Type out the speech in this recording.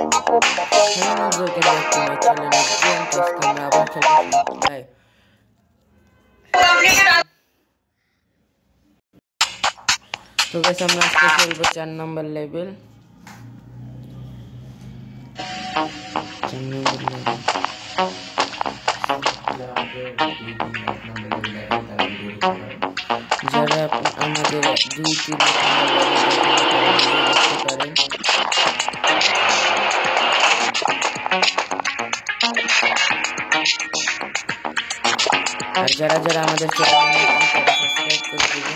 Hello, welcome back to my channel again. Toska আমরা আবার খেলবো লাইভ। তো गाइस আমরা আজকে খেলবো 4 নম্বর লেভেল। 4 নম্বর লেভেল। যারা আমাদের 2-3 দেখতে পারেন। আর যারা যারা আমাদের চ্যানেলে সাবস্ক্রাইব করে দিবেন।